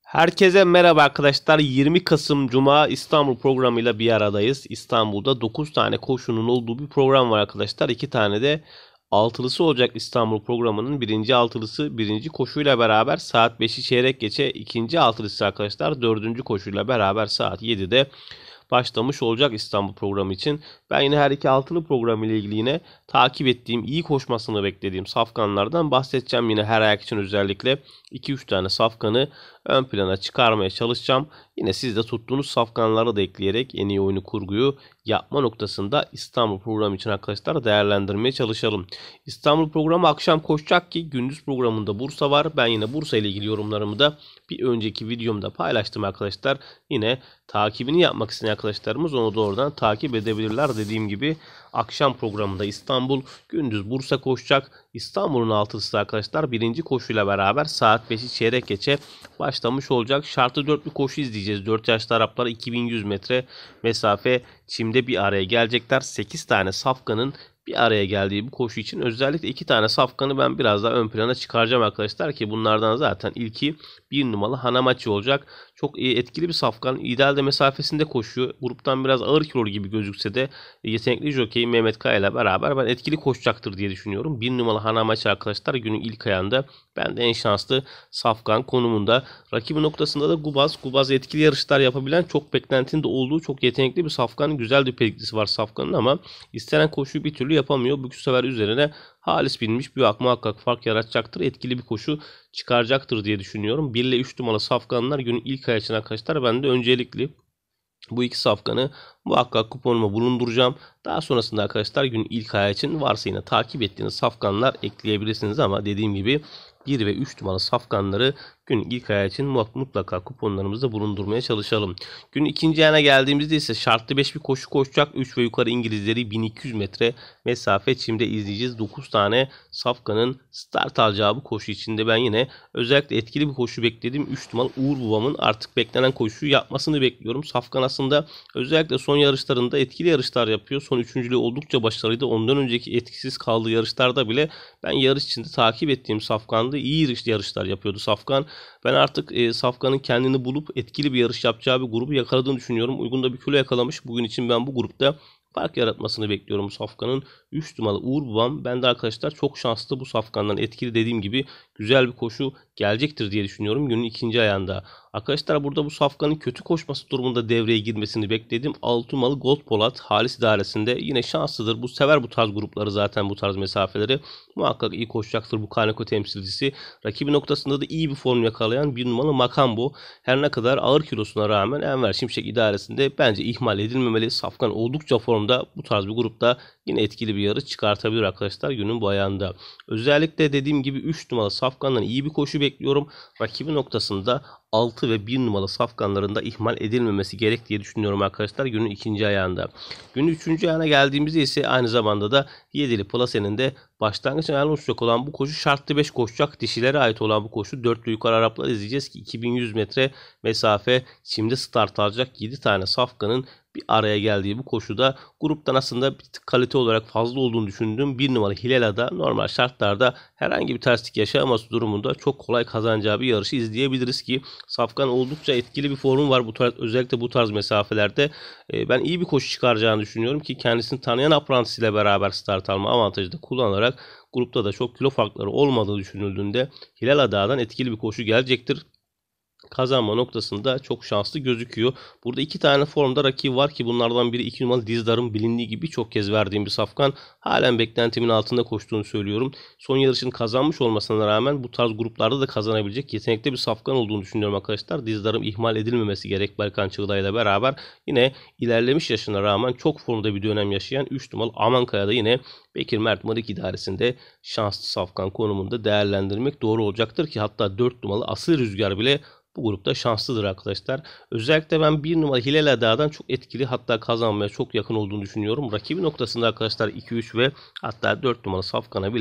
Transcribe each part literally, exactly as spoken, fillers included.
Herkese merhaba arkadaşlar. yirmi Kasım Cuma İstanbul programıyla bir aradayız. İstanbul'da dokuz tane koşunun olduğu bir program var arkadaşlar. iki tane de altılısı olacak İstanbul programının. Birinci altılısı birinci koşuyla beraber saat beşi çeyrek geçe. İkinci altılısı arkadaşlar dördüncü koşuyla beraber saat yedide başlamış olacak İstanbul programı için. Ben yine her iki altılı programı ile ilgili yine takip ettiğim, iyi koşmasını beklediğim safkanlardan bahsedeceğim. Yine her ayak için özellikle iki üç tane safkanı ön plana çıkarmaya çalışacağım. Yine siz de tuttuğunuz safkanları da ekleyerek en iyi oyunu kurguyu yapma noktasında İstanbul programı için arkadaşlar değerlendirmeye çalışalım. İstanbul programı akşam koşacak ki gündüz programında Bursa var. Ben yine Bursa ile ilgili yorumlarımı da bir önceki videomda paylaştım arkadaşlar. Yine takibini yapmak isteyen arkadaşlarımız onu da oradan takip edebilirler. Dediğim gibi akşam programında İstanbul, gündüz Bursa koşacak. İstanbul'un altısı arkadaşlar birinci koşuyla beraber saat beşi çeyrek geçe başlamış olacak. Şartlı dört bir koşu izleyeceğiz. dört yaşlı Araplar iki bin yüz metre mesafe çimde bir araya gelecekler. sekiz tane safkanın bir araya geldiği bu koşu için özellikle iki tane safkanı ben biraz daha ön plana çıkaracağım arkadaşlar ki bunlardan zaten ilki bir numaralı Hanamachi olacak. Çok etkili bir safkan. İdealde mesafesinde koşuyor. Gruptan biraz ağır kilolu gibi gözükse de yetenekli jockey Mehmet Kaya ile beraber ben etkili koşacaktır diye düşünüyorum. bir numaralı Hanamachi arkadaşlar günün ilk ayağında ben de en şanslı safkan konumunda. Rakibi noktasında da Gubaz. Gubaz etkili yarışlar yapabilen, çok beklentinin de olduğu çok yetenekli bir safkan. Güzel bir pedigrisi var safkanın ama istenen koşuyu bir türlü yapamıyor. Bu sefer üzerine halis binmiş bir ak muhakkak fark yaratacaktır. Etkili bir koşu çıkaracaktır diye düşünüyorum. bir ile üç numaralı safkanlar günün ilk ayı için arkadaşlar ben de öncelikli bu iki safkanı muhakkak kuponuma bulunduracağım. Daha sonrasında arkadaşlar günün ilk ayı için varsa yine takip ettiğiniz safkanlar ekleyebilirsiniz ama dediğim gibi bir ve üç numaralı safkanları günün ilk ayağı için mutlaka kuponlarımızda bulundurmaya çalışalım. Günün ikinci ayağına geldiğimizde ise şartlı beş bir koşu koşacak. üç ve yukarı İngilizleri bin iki yüz metre mesafe çimde izleyeceğiz. dokuz tane safkanın start alacağı bu koşu içinde ben yine özellikle etkili bir koşu bekledim. üç numaralı Uğur Babam'ın artık beklenen koşuyu yapmasını bekliyorum. Safkan aslında özellikle son yarışlarında etkili yarışlar yapıyor. Son üçüncülüğü oldukça başarılıydı. Ondan önceki etkisiz kaldığı yarışlarda bile ben yarış içinde takip ettiğim safkandı. İyi yarışlar yapıyordu Safkan. Ben artık e, Safkan'ın kendini bulup etkili bir yarış yapacağı bir grubu yakaladığını düşünüyorum. Uygun da bir kilo yakalamış. Bugün için ben bu grupta fark yaratmasını bekliyorum Safkan'ın. üç numaralı Uğur Babam. Ben de arkadaşlar çok şanslı bu Safkan'dan etkili dediğim gibi güzel bir koşu gelecektir diye düşünüyorum günün ikinci ayağında. Arkadaşlar burada bu Safkan'ın kötü koşması durumunda devreye girmesini bekledim. altı numaralı Gold Polat Halis idaresinde yine şanslıdır. Bu sever bu tarz grupları zaten bu tarz mesafeleri. Muhakkak iyi koşacaktır bu Kaneko temsilcisi. Rakibi noktasında da iyi bir form yakalayan bir numaralı Makambo. Her ne kadar ağır kilosuna rağmen Enver Şimşek idaresinde bence ihmal edilmemeli. Safkan oldukça formda bu tarz bir grupta yine etkili bir yarış çıkartabilir arkadaşlar günün bu ayağında. Özellikle dediğim gibi üç numaralı Safkan'dan iyi bir koşu bekliyorum. Rakibi noktasında altı ve bir numaralı safkanlarında ihmal edilmemesi gerek diye düşünüyorum arkadaşlar günün ikinci ayağında. Günün üçüncü ayağına geldiğimizde ise aynı zamanda da yedili Plase'nin de başlangıç ayağına uçacak olan bu koşu şartlı beş koşacak. Dişilere ait olan bu koşu dörtlü yukarı Araplar izleyeceğiz ki iki bin yüz metre mesafe şimdi start alacak yedi tane safkanın bir araya geldiği bu koşuda gruptan aslında bir tık kalite olarak fazla olduğunu düşündüğüm bir numaralı Hilala'da normal şartlarda herhangi bir terslik yaşaması durumunda çok kolay kazanacağı bir yarışı izleyebiliriz ki Safkan oldukça etkili bir formu var bu tarz, özellikle bu tarz mesafelerde. E, ben iyi bir koşu çıkaracağını düşünüyorum ki kendisini tanıyan aprantisiyle beraber start alma avantajı da kullanarak grupta da çok kilo farkları olmadığı düşünüldüğünde Hilal Adağ'dan etkili bir koşu gelecektir. Kazanma noktasında çok şanslı gözüküyor. Burada iki tane formda rakibi var ki bunlardan biri iki numaralı Dizdar'ın bilindiği gibi çok kez verdiğim bir safkan. Halen beklentimin altında koştuğunu söylüyorum. Son yarışını kazanmış olmasına rağmen bu tarz gruplarda da kazanabilecek yetenekli bir safkan olduğunu düşünüyorum arkadaşlar. Dizdar'ın ihmal edilmemesi gerek Balkan Çığlay ile beraber. Yine ilerlemiş yaşına rağmen çok formda bir dönem yaşayan üç numaralı Amankaya'da yine Bekir Mert Marik idaresinde şanslı safkan konumunda değerlendirmek doğru olacaktır ki hatta dört numaralı Asıl Rüzgar bile bu grupta şanslıdır arkadaşlar. Özellikle ben bir numara Hilal Adağ'dan çok etkili hatta kazanmaya çok yakın olduğunu düşünüyorum. Rakibi noktasında arkadaşlar iki üç ve hatta dört numara Safkan'a bile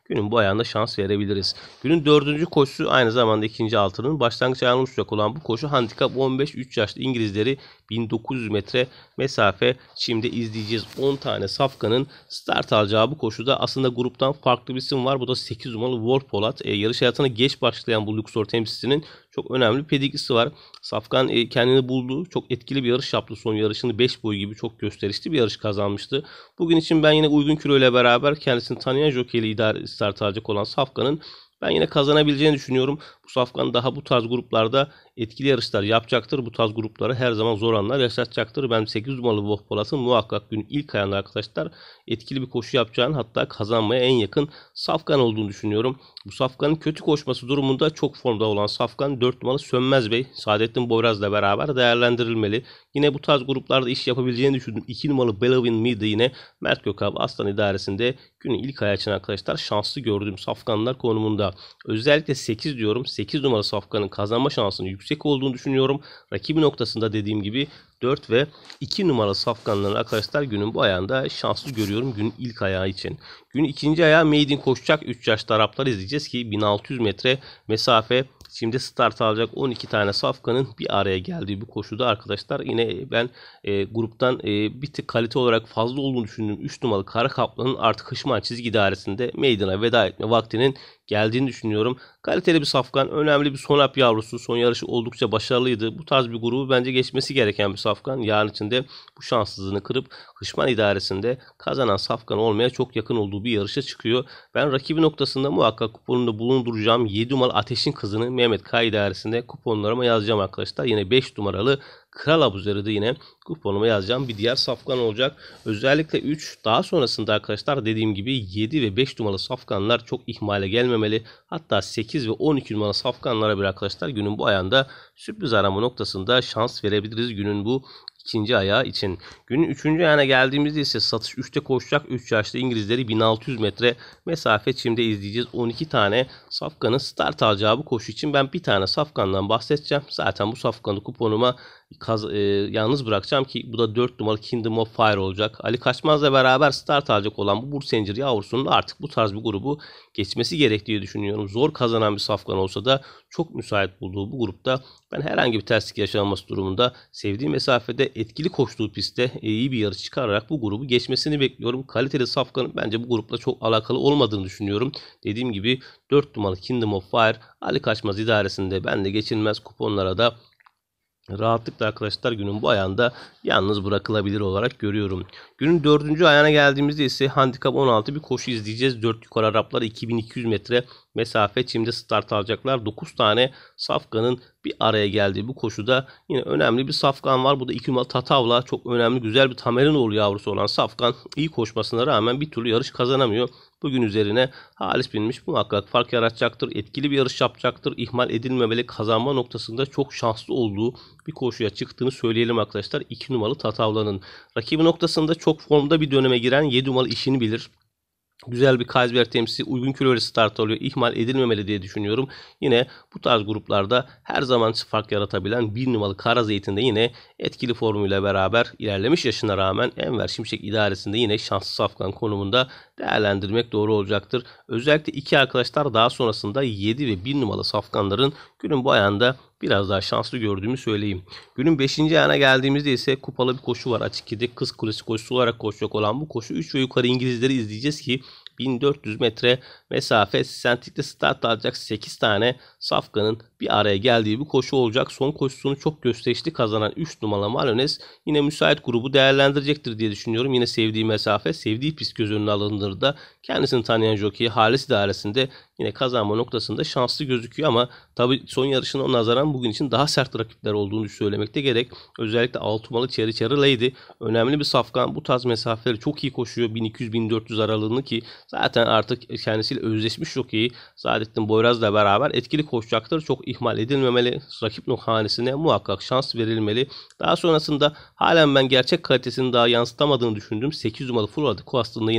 günün bu ayağında şans verebiliriz. Günün dördüncü koşusu aynı zamanda ikinci altının başlangıç ayağına uçacak olan bu koşu handikap on beş, üç yaşlı İngilizleri bin dokuz yüz metre mesafe. Şimdi izleyeceğiz on tane safkanın start alacağı bu koşuda aslında gruptan farklı bir isim var. Bu da sekiz numaralı Wolf Polat. E, yarış hayatına geç başlayan bu Luxor temsilcisinin çok önemli bir pedigrisi var. Safkan e, kendini buldu. Çok etkili bir yarış yaptı. Son yarışını beş boy gibi çok gösterişli bir yarış kazanmıştı. Bugün için ben yine uygun kilo ile beraber kendisini tanıyan jockey ile idare start alacak olan Safkan'ın ben yine kazanabileceğini düşünüyorum. Bu Safkan daha bu tarz gruplarda etkili yarışlar yapacaktır. Bu tarz gruplara her zaman zor anlar yaşatacaktır. Ben sekiz numaralı Wolf Polat'ın muhakkak günün ilk ayağında arkadaşlar etkili bir koşu yapacağını, hatta kazanmaya en yakın Safkan olduğunu düşünüyorum. Bu Safkan'ın kötü koşması durumunda çok formda olan Safkan dört numaralı Sönmez Bey Saadettin Boyraz'la beraber değerlendirilmeli. Yine bu tarz gruplarda iş yapabileceğini düşündüm. iki numaralı Bellevin Meade yine Mert Gökalp Aslan idaresinde günün ilk ayağı için arkadaşlar şanslı gördüğüm Safkanlar konumunda. Özellikle sekiz diyorum. sekiz numaralı Safkan'ın kazanma şansının yüksek olduğunu düşünüyorum. Rakibi noktasında dediğim gibi dört ve iki numaralı Safkanların arkadaşlar günün bu ayağında şanslı görüyorum günün ilk ayağı için. Günün ikinci ayağı Maiden koşacak üç yaşlı Araplar izleyeceğiz ki bin altı yüz metre mesafe. Şimdi start alacak on iki tane safkanın bir araya geldiği bu koşuda arkadaşlar yine ben e, gruptan e, bir tık kalite olarak fazla olduğunu düşündüğüm üç numaralı Kara Kaplan'ın artık hışman çizgi idaresinde meydana veda etme vaktinin geldiğini düşünüyorum. Kaliteli bir safkan, önemli bir Sonap yavrusu. Son yarışı oldukça başarılıydı. Bu tarz bir grubu bence geçmesi gereken bir safkan. Yarın içinde bu şanssızlığını kırıp hışman idaresinde kazanan safkan olmaya çok yakın olduğu bir yarışa çıkıyor. Ben rakibi noktasında muhakkak kuponunda bulunduracağım yedi numaralı Ateş'in kızını Mehmet K idaresinde kuponlarıma yazacağım arkadaşlar. Yine beş numaralı Kral Abuzer'i de yine kuponuma yazacağım bir diğer safkan olacak. Özellikle üç daha sonrasında arkadaşlar dediğim gibi yedi ve beş numaralı safkanlar çok ihmale gelmemeli. Hatta sekiz ve on iki numaralı safkanlara bir arkadaşlar günün bu ayağında sürpriz arama noktasında şans verebiliriz günün bu ikinci ayağı için. Günün üçüncü ayağına geldiğimizde ise satış üçte koşacak üç yaşlı İngilizleri bin altı yüz metre mesafe. Şimdi izleyeceğiz on iki tane safkanın start alacağı bu koşu için ben bir tane safkandan bahsedeceğim. Zaten bu safkanı kuponuma Kaz, e, yalnız bırakacağım ki bu da dört numaralı Kingdom of Fire olacak. Ali Kaçmaz'la beraber start alacak olan bu Bursencir yavrusunun artık bu tarz bir grubu geçmesi gerektiği düşünüyorum. Zor kazanan bir safkan olsa da çok müsait bulduğu bu grupta ben herhangi bir terslik yaşanması durumunda sevdiği mesafede etkili koştuğu pistte iyi bir yarış çıkararak bu grubu geçmesini bekliyorum. Kaliteli safkanın bence bu grupla çok alakalı olmadığını düşünüyorum. Dediğim gibi dört numaralı Kingdom of Fire Ali Kaçmaz idaresinde ben de geçilmez kuponlara da rahatlıkla arkadaşlar günün bu ayağında yalnız bırakılabilir olarak görüyorum. Günün dördüncü ayağına geldiğimizde ise handikap on altı bir koşu izleyeceğiz. dört yukarı Araplar iki bin iki yüz metre mesafe. Şimdi start alacaklar. dokuz tane safkanın bir araya geldiği bu koşuda yine önemli bir safkan var. Bu da iki numaralı Tatavla. Çok önemli güzel bir Tamerinoğlu yavrusu olan safkan. İyi koşmasına rağmen bir türlü yarış kazanamıyor. Bugün üzerine Halis binmiş muhakkak fark yaratacaktır. Etkili bir yarış yapacaktır. İhmal edilmemeli, kazanma noktasında çok şanslı olduğu bir koşuya çıktığını söyleyelim arkadaşlar. iki numaralı Tatavla'nın. Rakibi noktasında çok formda bir döneme giren yedi numaralı işini bilir. Güzel bir Kaysber temsilcisi uygun kiloyla start alıyor. İhmal edilmemeli diye düşünüyorum. Yine bu tarz gruplarda her zaman fark yaratabilen bir numaralı Kara Zeytin'de yine etkili formuyla beraber ilerlemiş yaşına rağmen Enver Şimşek idaresinde yine şanslı safkan konumunda değerlendirmek doğru olacaktır. Özellikle iki arkadaşlar daha sonrasında yedi ve bir numaralı safkanların günün bu ayağında biraz daha şanslı gördüğümü söyleyeyim. Günün beşinci ayağına geldiğimizde ise kupalı bir koşu var. Açık yedi Kız Kulesi koşusu olarak koşacak olan bu koşu üç ve yukarı İngilizleri izleyeceğiz ki bin dört yüz metre mesafe sentikte start alacak sekiz tane safkanın bir araya geldiği bir koşu olacak. Son koşusunu çok gösterişli kazanan üç numaralı Malones yine müsait grubu değerlendirecektir diye düşünüyorum. Yine sevdiği mesafe, sevdiği pist göz önüne alındığında da kendisini tanıyan jockey Halis idaresinde yine kazanma noktasında şanslı gözüküyor ama tabi son yarışına nazaran bugün için daha sert rakipler olduğunu söylemekte gerek. Özellikle altı numaralı Cherry Cherry Lady önemli bir safkan. Bu tarz mesafeleri çok iyi koşuyor. bin iki yüz bin dört yüz aralığını ki zaten artık kendisiyle özleşmiş jockey Saadettin Boyraz'la beraber etkili koşacaktır. Çok ihmal edilmemeli. Rakip hanesine muhakkak şans verilmeli. Daha sonrasında halen ben gerçek kalitesini daha yansıtamadığını düşündüm. sekiz numaralı Florida Coast'ında yine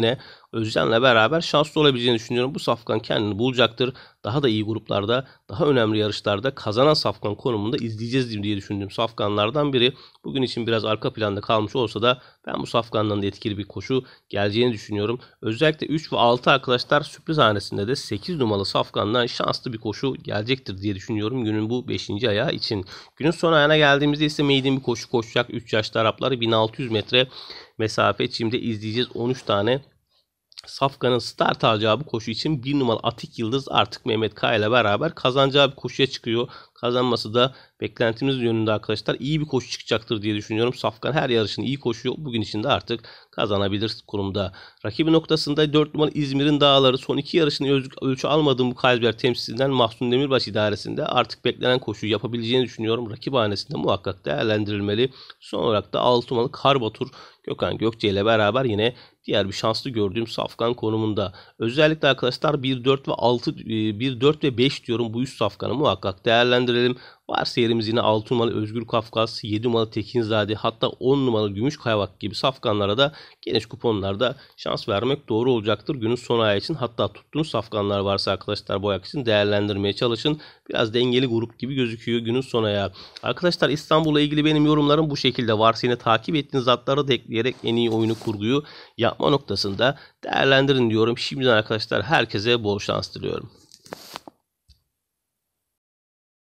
Özcan'la beraber şanslı olabileceğini düşünüyorum. Bu safkan kendini bulacaktır. Daha da iyi gruplarda, daha önemli yarışlarda kazanan safkan konumunda izleyeceğiz diye düşündüğüm safkanlardan biri. Bugün için biraz arka planda kalmış olsa da ben bu safkandan da etkili bir koşu geleceğini düşünüyorum. Özellikle üç ve altı arkadaşlar sürpriz hanesinde de sekiz numaralı safkandan şanslı bir koşu gelecektir diye düşünüyorum günün bu beşinci ayağı için. Günün son ayağına geldiğimizde ise maiden bir koşu koşacak. üç yaşlı Araplar bin altı yüz metre mesafe. Şimdi izleyeceğiz on üç tane safkanın start alacağı bu koşu için bir numaralı Atik Yıldız artık Mehmet Kaya ile beraber kazanacağı bir koşuya çıkıyor. Kazanması da beklentimiz yönünde arkadaşlar. İyi bir koşu çıkacaktır diye düşünüyorum. Safkan her yarışını iyi koşuyor. Bugün için de artık kazanabilir konumda. Rakibi noktasında dört numaralı İzmir'in Dağları son iki yarışını ölçü almadığım bu Kalber temsilcisinden Mahsun Demirbaş idaresinde artık beklenen koşuyu yapabileceğini düşünüyorum. Rakip hanesinde muhakkak değerlendirilmeli. Son olarak da altı numaralı Karbatur Gökhan Gökçe ile beraber yine diğer bir şanslı gördüğüm safkan konumunda. Özellikle arkadaşlar bir dört ve altı bir dört ve beş diyorum, bu üç safkanı muhakkak değerlendirelim. Varsa yerimiz yine altı numaralı Özgür Kafkas, yedi numaralı Tekinzade, hatta on numaralı Gümüş Kayavak gibi safkanlara da geniş kuponlarda şans vermek doğru olacaktır günün son ayağı için. Hatta tuttuğunuz safkanlar varsa arkadaşlar bu ayak için değerlendirmeye çalışın. Biraz dengeli grup gibi gözüküyor günün son ayağı. Arkadaşlar İstanbul'la ilgili benim yorumlarım bu şekilde. Varsa yine takip ettiğiniz atları da ekleyerek en iyi oyunu kurguyu yapma noktasında değerlendirin diyorum. Şimdiden arkadaşlar herkese bol şans diliyorum.